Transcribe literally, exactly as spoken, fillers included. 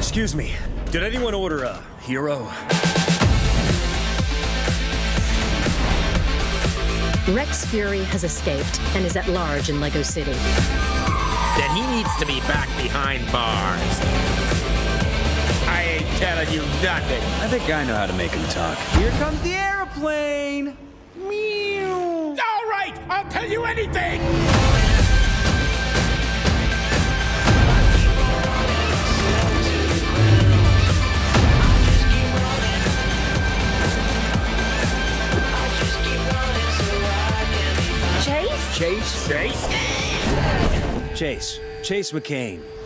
Excuse me, did anyone order a hero? Rex Fury has escaped and is at large in Lego City. Then he needs to be back behind bars. I ain't telling you nothing. I think I know how to make him talk. Here comes the airplane! Meow! All right, I'll tell you anything! Chase? Chase? Chase? Chase. Chase McCain.